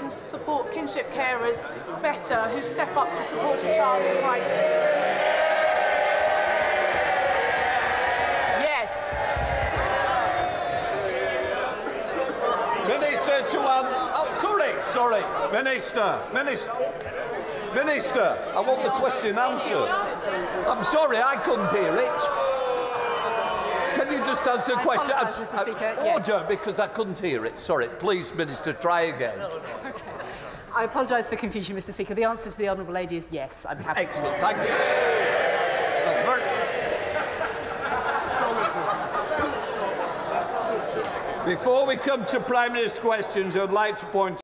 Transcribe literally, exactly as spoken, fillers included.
can support kinship carers better who step up to support a child in crisis? Yes. Minister to one. Oh, sorry, sorry. Minister, Minister, Minister. I want the question answered. I'm sorry, I couldn't hear it. Can you just answer the I question? apologise, Mister Speaker. Order, Yes. because I couldn't hear it. Sorry, please, Minister, try again. Okay. I apologise for confusion, Mister Speaker. The answer to the honourable lady is yes. I'm happy Excellent, to. thank you. That's very... Before we come to Prime Minister's questions, I'd like to point